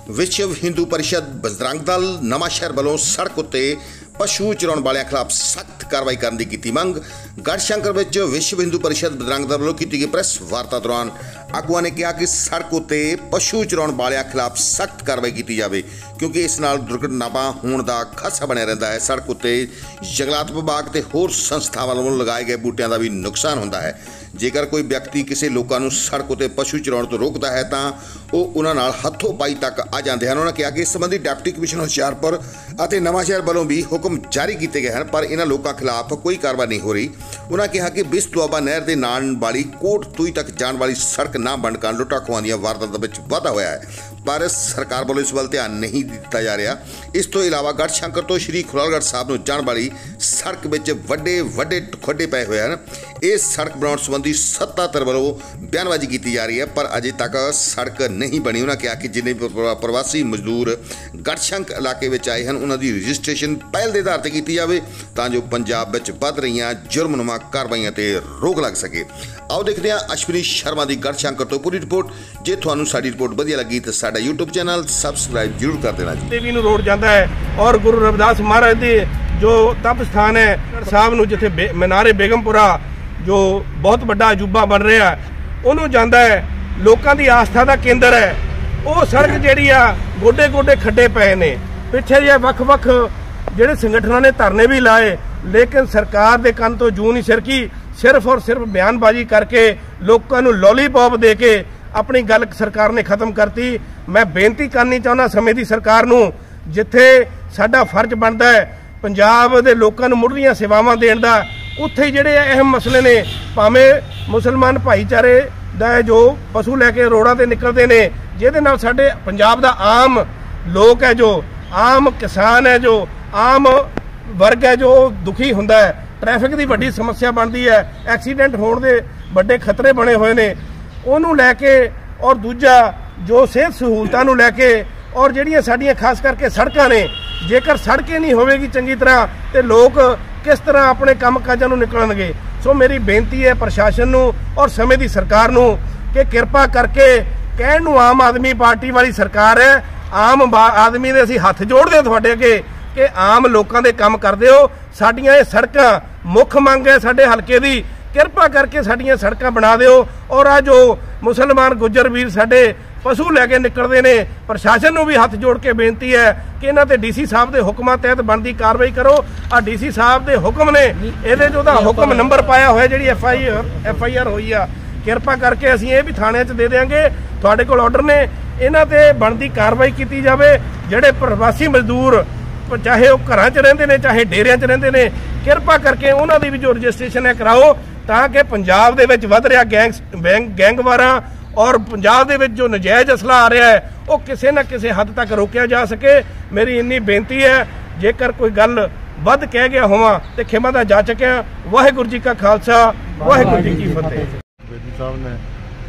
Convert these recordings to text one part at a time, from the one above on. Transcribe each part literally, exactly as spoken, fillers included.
विश्व हिंदू परिषद बजरंग दल नवांशहर वालों सड़क उत्ते पशु चराउण वालियां खिलाफ सख्त कार्रवाई करने की की मंग। गढ़शंकर विच विश्व हिंदू परिषद बजरंग दल वालों की गई प्रेस वार्ता दौरान आगुआं ने कहा कि सड़क उत्ते पशु चराउण वालियां खिलाफ सख्त कार्रवाई की जाए क्योंकि इस नाल दुर्घटनावां होण दा खदशा बनिया रहिंदा है। सड़क उत्ते जंगलात विभाग ते होर संस्थावां वालों लगाए गए बूटियां दा भी नुकसान हुंदा है। जेकर कोई व्यक्ति किसी लोगों को सड़क उत्ते पशु चराउण तो रोकता है तो वह उन्हां नाल हथों पाई तक आ जाते हैं। उन्होंने कहा कि इस संबंधी डिप्टी कमिश्नर हुशियारपुर और नवांशहर वालों भी हुक्म जारी किए गए हैं पर इन्होंने लोगों खिलाफ कोई कार्रवाई नहीं हो रही। उन्होंने कहा कि बिस दुआबा नहर के नाल वाली कोट तूई तक जाने वाली सड़क ना बन कर लुटा खुआ दी वारदात में वाधा होया है पर सरकार वालों इस वाल ध्यान नहीं दिता जा रहा। इस तो इलावा गढ़शंकर तो श्री खुलालगढ़ साहब नूं जाण वाली सड़क में वड्डे वड्डे खड्डे पए हुए हैं। इस सड़क बनाने संबंधी सत्ताधर वालों बयानबाजी की जा रही है पर अजे तक सड़क नहीं बनी। उन्होंने कहा कि जिन्हें प्रवासी मजदूर गढ़शंकर इलाके में आए हैं उन्होंने रजिस्ट्रेशन पहल के आधार पर की जाए तां जो पंजाब में वध रही जुर्मनुमा कार्रवाइयां ते रोक लग सके। आओ देखते हैं अश्विनी शर्मा की गढ़शंकर तो पूरी रिपोर्ट। जे तुहानूं साडी रिपोर्ट वधिया लगी तो साडा यूट्यूब चैनल सबसक्राइब जरूर कर देना। देवी नूं रोड जाता है और गुरु रविदास महाराज के जो तप स्थान है साहब नूं जिथे बे, मीनारे बेगमपुरा जो बहुत बड़ा अजूबा बन रहा है उन्होंने जाता है लोगों की आस्था का केंद्र है। वो सड़क जी आ गोडे गोडे खड्डे पे ने पिछे जे वख वख ਜਿਹੜੇ संगठनों ने धरने भी लाए लेकिन सरकार के कंन तो जू नहीं सिरकी। सिर्फ और सिर्फ बयानबाजी करके लोगों को लॉलीपॉप दे के अपनी गल सरकार ने खत्म करती। मैं बेनती करनी चाहना समय की सरकार नूं जिथे साडा फर्ज बनता है पंजाब के लोगों नूं मुढ़लीआं सेवावां देण दा उत्थे ही जिहड़े अहम मसले ने भावें मुसलमान भाईचारे दा जो पशु लैके रोडां ते निकलते हैं जिहदे नाल साडे पंजाब दा आम लोग है जो आम किसान है जो आम वर्ग है जो दुखी हुंदा है। ट्रैफिक की वड्डी समस्या बनती है एक्सीडेंट होने के बड़े खतरे बने हुए हैं उन्होंने लैके और दूजा जो सेहत सहूलतां नूं लैके और जिहड़ियां साडीआं खास करके सड़कां ने जेकर सड़कें नहीं होवेगी चंगी तरह तो लोग किस तरह अपने काम काजां नूं निकलणगे। सो मेरी बेनती है प्रशासन नूं और समय की सरकार नूं कि किरपा करके कहण नूं आम आदमी पार्टी वाली सरकार है आम आदमी दे असीं हत्थ जोड़दे तुहाडे अगे कि आम लोगों के काम करदे हो। साडीआं ये सड़कां मुख मंग है साडे हलके दी किरपा करके साडीआं सड़कां बना दिओ और आ जो मुसलमान गुज्जर वीर साडे पशु लैके निकलते हैं प्रशासन नूं भी हथ जोड़ के बेनती है कि इन्हां ते डी सी साहब के हुक्मां तहत बनती कार्रवाई करो। आ डी सी साहब के हुक्म ने इहदे जो हुक्म नंबर पाया होया जिहड़ी F I F I R होई आ किरपा करके असीं ये भी थाणे च दे देंगे तुहाडे कोल ऑर्डर ने इन्हां ते बनती कार्रवाई की जाए। जिहड़े प्रवासी मजदूर चाहे वो घर च रहिंदे ने चाहे डेरियां च रहिंदे ने किरपा करके उन्हां दी भी जो रजिस्ट्रेशन है कराओ ताकि पंजाब दे विच वध रहा गैंग गैंगवारां और पंजाब दे विच जो नजायज़ असला आ रहा है वो किसी न किसी हद तक रोकया जा सके। मेरी इन्नी बेनती है जेकर कोई गल वध कह गया होवां ते खिमा दा जा चुकिया। वाहिगुरू जी का खालसा वाहिगुरू जी की फतेह। बेदी साहब ने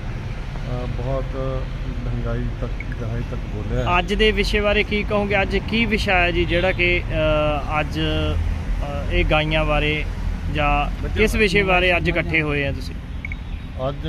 बहुत महंगाई तक दहाई तक बोलिया अज दे विषय बारे की कहोगे अज की विषय है जी जिहड़ा कि अज ये गाइयां बारे जां किस विषय बारे अज इकट्ठे होए हैं तुसीं? अज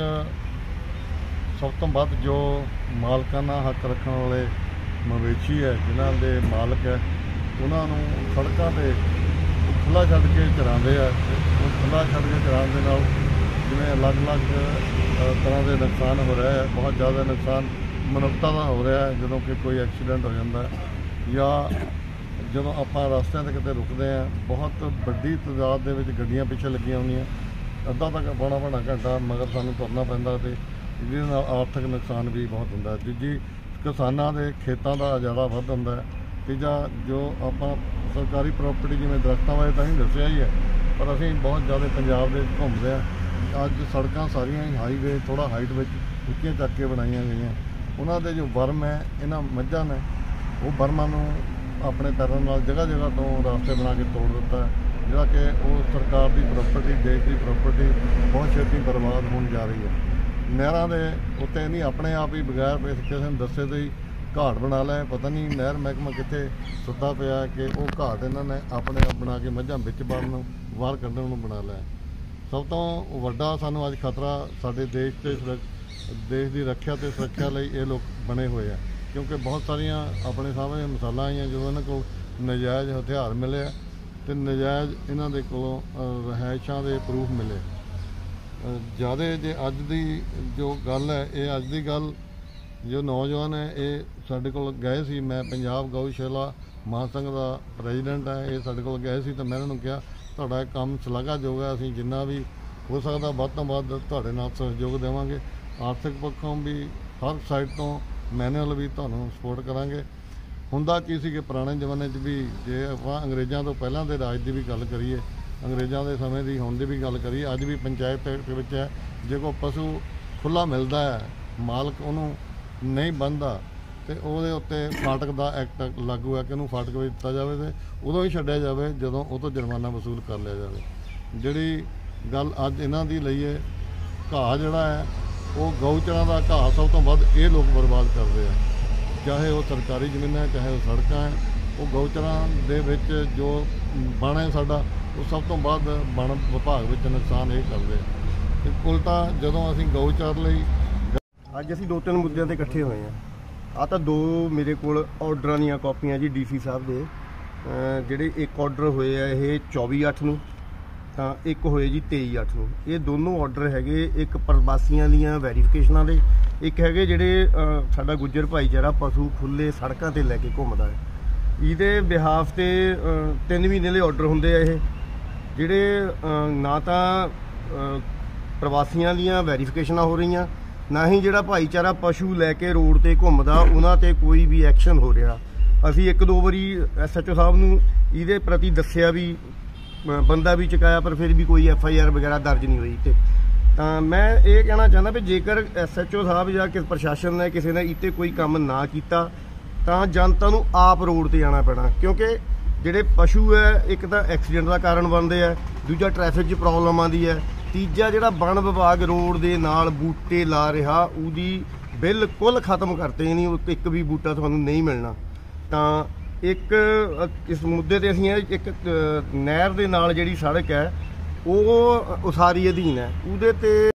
सब तो वध जो मालकाना हक रखने वाले मवेशी है जिन्हां दे मालक है उन्होंने सड़कों पर खुला छड्ड के चराते हैं। खुला छड्ड के चराने दे नाल जिवें अलग अलग तरह के नुकसान हो रहा है बहुत ज़्यादा नुकसान मनुखता का हो रहा है जदों कि कोई एक्सीडेंट हो जाता है या जो आप रास्ते से कितने रुकते हैं बहुत वड्डी तादाद के गड्डियां पिछे लगियां होंदियां अद्धा तक पौना पौना घंटा मगर सानूं तुरना पैंदा ते इहदे नाल आर्थिक नुकसान भी बहुत होंदा है। दूजी किसानां दे खेतां दा ज़्यादा वध होंदा है। तीजा जो आप सरकारी प्रॉपर्टी जिवें दरख्तां बारे तां ही दस्सिया ही है पर असीं बहुत ज़्यादा पंजाब दे घुमदे आ अज सड़कां सारियां ही हाईवे थोड़ा हाइट में उच्चियां चक के बनाईयां गईयां उन्होंने जो वर्म है इन्हां मੱਝਾਂ ने वो वर्मां नूं अपने पैरों नाल जगह जगह तो रास्ते बना के तोड़ दिता है जिहड़ा कि वो सरकार की प्रॉपर्टी देश की प्रॉपर्टी बहुत छेती बर्बाद होने जा रही है। नहरां दे उत्ते नहीं अपने आप ही बगैर किसी ने दस्से तो ही घाट बना लिया पता नहीं नहर महकमा कित्थे सुत्ता पिया कि वो घाट इन्होंने अपने आप बना के मੱਝਾਂ विच बनन बाहर कड्ढण नूं बना लिया। सब तो वड्डा सानूं अज खतरा साडे देश ते देश की रक्षा ते सुरक्षा लई ये लोग बने हुए हैं। क्योंकि बहुत सारिया अपने सामने मिसालां आईयां जो इन्हां कोल नजायज़ हथियार मिले तो नजायज़ इन्हां दे कोलों रहायशां दे प्रूफ मिले। ज़्यादा जे अज दी जो गल है ये अज दी गल जो नौजवान है ये साडे कोल गए सी, मैं पंजाब गौशाला महासंघ का प्रेजिडेंट है, ये साडे कोल गए सी तो मैं इन्हां नूं कहा तुहाडा काम शलाघायोग है, असीं जिन्ना भी हो सकदा वध तों वध तुहाडे नाल सहयोग देवांगे, आर्थिक पक्षों भी हर साइड तो मैनुअल भी तुहानूं सपोर्ट करांगे। हुंदा की सी कि पुराने जमाने च भी जे आपां अंग्रेज़ां तो पहलां दे राज दी भी गल करिए, अंग्रेज़ां दे समय दी हुण दी भी गल करिए, अज भी पंचायत दे विच है जे कोई पशु खुला मिलदा है मालक उहनूं नहीं बंदा तो ਉਹਦੇ ਉੱਤੇ ਫਾਟਕ ਦਾ ਐਕਟ ਲਾਗੂ ਹੈ कि ਉਹਨੂੰ ਫਾਟਕ ਵਿੱਚ ਦਿੱਤਾ ਜਾਵੇ ਤੇ ਉਦੋਂ ਹੀ ਛੱਡਿਆ ਜਾਵੇ ਜਦੋਂ ਉਹ ਤੋਂ ਜੁਰਮਾਨਾ ਵਸੂਲ ਕਰ ਲਿਆ ਜਾਵੇ। ਜਿਹੜੀ ਗੱਲ ਅੱਜ ਇਹਨਾਂ ਦੀ ਲਈਏ ਘਾਹ ਜਿਹੜਾ ਹੈ ਉਹ ਗਊਚਰਾਂ ਦਾ ਘਾਹ ਸਭ ਤੋਂ ਵੱਧ ਇਹ ਲੋਕ ਬਰਬਾਦ ਕਰਦੇ ਆ, ਚਾਹੇ ਉਹ ਸਰਕਾਰੀ ਜ਼ਮੀਨਾਂ ਚਾਹੇ ਉਹ ਸੜਕਾਂ ਹੈ, ਉਹ ਗਊਚਰਾਂ ਦੇ ਵਿੱਚ ਜੋ ਬਣ ਹੈ ਸਾਡਾ ਉਹ ਸਭ ਤੋਂ ਵੱਧ ਬਣ ਵਿਭਾਗ ਵਿੱਚ ਨੁਕਸਾਨ ਇਹ ਕਰਦੇ ਆ। ਤੇ ਉਲਟਾ ਜਦੋਂ ਅਸੀਂ ਗਊਚਰ ਲਈ ਅੱਜ ਅਸੀਂ ਦੋ ਤਿੰਨ ਮੁੱਦਿਆਂ ਤੇ ਇਕੱਠੇ ਹੋਏ ਆ। ਆ ਤਾਂ ਦੋ ਮੇਰੇ ਕੋਲ ਆਰਡਰਾਂ ਦੀਆਂ ਕਾਪੀਆਂ ਜੀ ਡੀ ਸੀ ਸਾਹਿਬ ਦੇ, ਜਿਹੜੇ ਇੱਕ ਆਰਡਰ ਹੋਏ ਆ ਇਹ ਚੌਵੀ ਅੱਠ ਨੂੰ ਤਾਂ ਇੱਕ ਹੋਏ ਜੀ ਤੇਈ ਅੱਠ ਨੂੰ। ਇਹ ਦੋਨੋਂ ਆਰਡਰ ਹੈਗੇ ਇੱਕ ਪ੍ਰਵਾਸੀਆਂ ਦੀਆਂ ਵੈਰੀਫਿਕੇਸ਼ਨਾਂ ਦੇ, ਇੱਕ ਹੈਗੇ ਜਿਹੜੇ ਸਾਡਾ ਗੁੱਜਰ ਭਾਈਚਾਰਾ ਪਸ਼ੂ ਖੁੱਲੇ ਸੜਕਾਂ ਤੇ ਲੈ ਕੇ ਘੁੰਮਦਾ ਹੈ, ਇਹਦੇ ਬਿਹਾਫ ਤੇ ਤਿੰਨ ਮਹੀਨੇ ਦੇ ਆਰਡਰ ਹੁੰਦੇ ਆ। ਇਹ ਜਿਹੜੇ ਨਾ ਤਾਂ ਪ੍ਰਵਾਸੀਆਂ ਦੀਆਂ ਵੈਰੀਫਿਕੇਸ਼ਨਾਂ ਹੋ ਰਹੀਆਂ, ਨਾ ਹੀ ਜਿਹੜਾ ਭਾਈਚਾਰਾ ਪਸ਼ੂ ਲੈ ਕੇ ਰੋਡ ਤੇ ਘੁੰਮਦਾ ਉਹਨਾਂ ਤੇ ਕੋਈ ਵੀ ਐਕਸ਼ਨ ਹੋ ਰਿਹਾ। ਅਸੀਂ ਇੱਕ ਦੋ ਵਾਰੀ ਐਸ ਐਚ ਓ ਸਾਹਿਬ ਨੂੰ ਇਹਦੇ ਪ੍ਰਤੀ ਦੱਸਿਆ ਵੀ, ਬੰਦਾ ਵੀ ਚੁਕਾਇਆ, ਪਰ ਫਿਰ ਵੀ ਕੋਈ ਐਫ ਆਈ ਆਰ ਵਗੈਰਾ ਦਰਜ ਨਹੀਂ ਹੋਈ। ਤੇ ਤਾਂ ਮੈਂ ਇਹ ਕਹਿਣਾ ਚਾਹੁੰਦਾ ਵੀ ਜੇਕਰ ਐਸ ਐਚ ਓ ਸਾਹਿਬ ਜਾਂ ਕਿਸੇ ਪ੍ਰਸ਼ਾਸਨ ਨੇ ਕਿਸੇ ਨੇ ਇੱਥੇ ਕੋਈ ਕੰਮ ਨਾ ਕੀਤਾ ਤਾਂ ਜਨਤਾ ਨੂੰ ਆਪ ਰੋਡ ਤੇ ਆਉਣਾ ਪੈਣਾ, ਕਿਉਂਕਿ ਜਿਹੜੇ ਪਸ਼ੂ ਹੈ ਇੱਕ ਤਾਂ ਐਕਸੀਡੈਂਟ ਦਾ ਕਾਰਨ ਬਣਦੇ ਆ, ਦੂਜਾ ਟ੍ਰੈਫਿਕ 'ਚ ਪ੍ਰੋਬਲਮ ਆਉਂਦੀ ਹੈ, ਤੀਜਾ ਜਿਹੜਾ ਵਣ ਵਿਭਾਗ ਰੋਡ ਦੇ ਨਾਲ ਬੂਟੇ ਲਾ ਰਿਹਾ ਉਹਦੀ ਬਿਲਕੁਲ ਖਤਮ ਕਰਤੇ ਨਹੀਂ, ਇੱਕ ਵੀ ਬੂਟਾ ਤੁਹਾਨੂੰ ਨਹੀਂ ਮਿਲਣਾ। ਤਾਂ ਇੱਕ ਇਸ ਮੁੱਦੇ ਤੇ ਅਸੀਂ ਇੱਕ ਨਹਿਰ ਦੇ ਨਾਲ ਜਿਹੜੀ ਸੜਕ ਹੈ ਉਹ ਉਸਾਰੀ ਅਧੀਨ ਹੈ, ਉਹਦੇ ਤੇ